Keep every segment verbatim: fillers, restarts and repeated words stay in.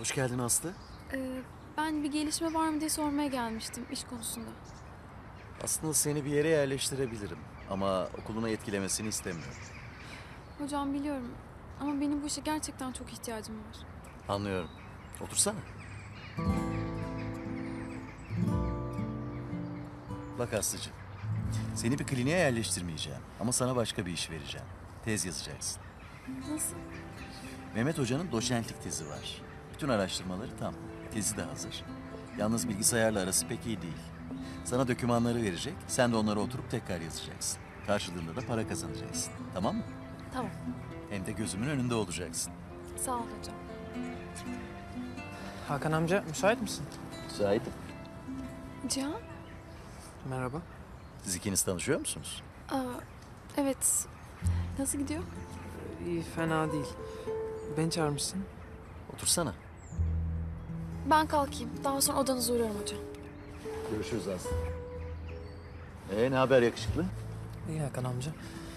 Hoş geldin Aslı. Ee, ben bir gelişme var mı diye sormaya gelmiştim iş konusunda. Aslında seni bir yere yerleştirebilirim. Ama okuluna etkilemesini istemiyorum. Hocam biliyorum ama benim bu işe gerçekten çok ihtiyacım var. Anlıyorum. Otursana. Bak Aslı'cığım. Seni bir kliniğe yerleştirmeyeceğim. Ama sana başka bir iş vereceğim. Tez yazacaksın. Nasıl? Mehmet Hoca'nın doçentlik tezi var. Bütün araştırmaları tam. Tezi de hazır. Yalnız bilgisayarla arası pek iyi değil. Sana dokümanları verecek. Sen de onları oturup tekrar yazacaksın. Karşılığında da para kazanacaksın. Tamam mı? Tamam. Hem de gözümün önünde olacaksın. Sağ ol hocam. Hakan amca müsait misin? Müsaitim. Cihan? Merhaba. Siz ikiniz tanışıyor musunuz? Aa, evet. Nasıl gidiyor? İyi, fena değil. Beni çağırmışsın. Otursana. Ben kalkayım. Daha sonra odanıza uğrarım hocam. Görüşürüz Aslı. Ee, ne haber yakışıklı? İyi Hakan amca.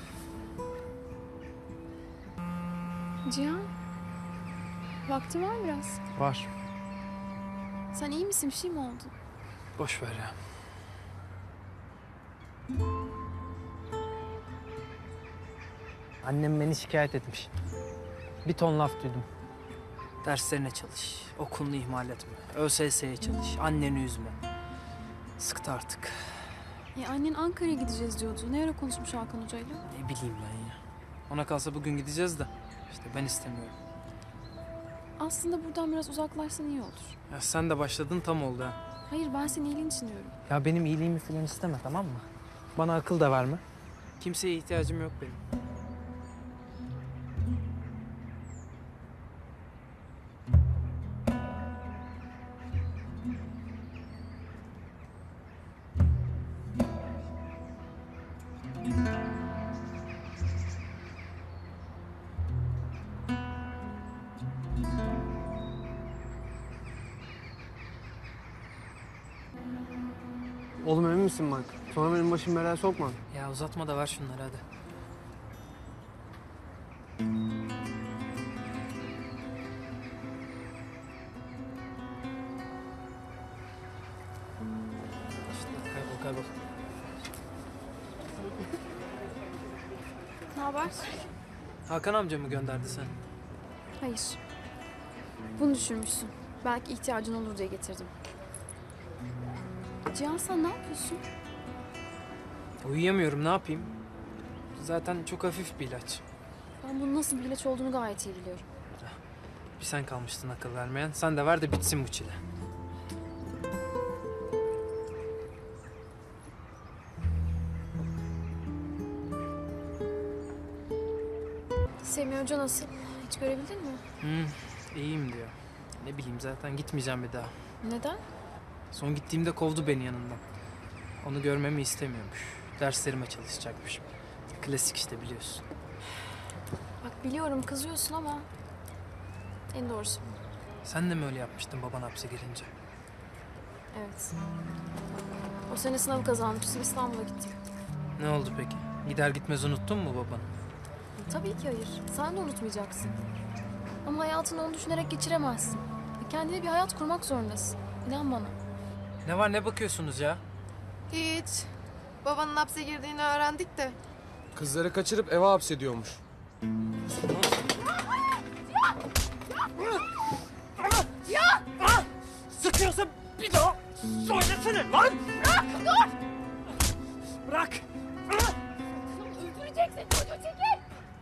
Cihan? Vaktin var mı biraz? Var. Sen iyi misin? Bir şey mi oldu? Boş ver ya. Annem beni şikayet etmiş. Bir ton laf duydum. Derslerine çalış, okulunu ihmal etme, ÖSS'ye çalış, anneni üzme. Sıktı artık. Ya annen Ankara'ya gideceğiz diyordu. Ne ara konuşmuş Hakan hocayla? Ne bileyim ben ya. Ona kalsa bugün gideceğiz de işte ben istemiyorum. Aslında buradan biraz uzaklaşsan iyi olur. Ya sen de başladın tam oldu ha. Hayır, ben senin iyiliğin için diyorum. Ya benim iyiliğimi falan isteme, tamam mı? Bana akıl da verme. Kimseye ihtiyacım yok benim. Oğlum emin misin bak? Sonra benim başım belaya sokma. Ya uzatma da ver şunları hadi. İşte kaybol kaybol. Ne haber? Hakan amca mı gönderdi sen? Hayır. Bunu düşürmüşsün. Belki ihtiyacın olur diye getirdim. Cihan, sen ne yapıyorsun? Uyuyamıyorum, ne yapayım? Zaten çok hafif bir ilaç. Ben bunun nasıl bir ilaç olduğunu gayet iyi biliyorum. Bir sen kalmıştın akıl vermeyen. Sen de ver de bitsin bu çile. Semih Hoca nasıl? Hiç görebildin mi? Hmm, iyiyim diyor. Ne bileyim, zaten gitmeyeceğim bir daha. Neden? Son gittiğimde kovdu beni yanından. Onu görmemi istemiyormuş. Derslerime çalışacakmış. Klasik işte, biliyorsun. Bak biliyorum kızıyorsun ama en doğrusu bu. Sen de mi öyle yapmıştın baban hapse girince? Evet. O sene sınavı kazanmıştım, İstanbul'a gittim. Ne oldu peki? Gider gitmez unuttun mu babanı? E, tabii ki hayır. Sen de unutmayacaksın. Ama hayatını onu düşünerek geçiremezsin. E, kendine bir hayat kurmak zorundasın. İnan bana. Ne var, ne bakıyorsunuz ya? Hiç. Babanın hapse girdiğini öğrendik de. Kızları kaçırıp eve hapsediyormuş. Sıkıyorsa bir daha söylesene lan! Bırak, dur! Bırak! Öldüreceksin çocuğu, çekil!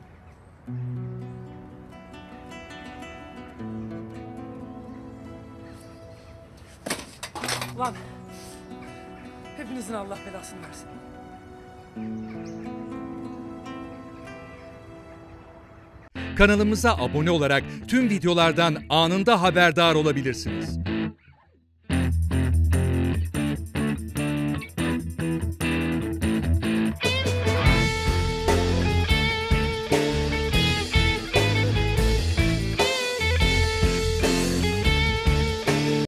Lan! Hepinizin Allah belasını versin. Kanalımıza abone olarak tüm videolardan anında haberdar olabilirsiniz.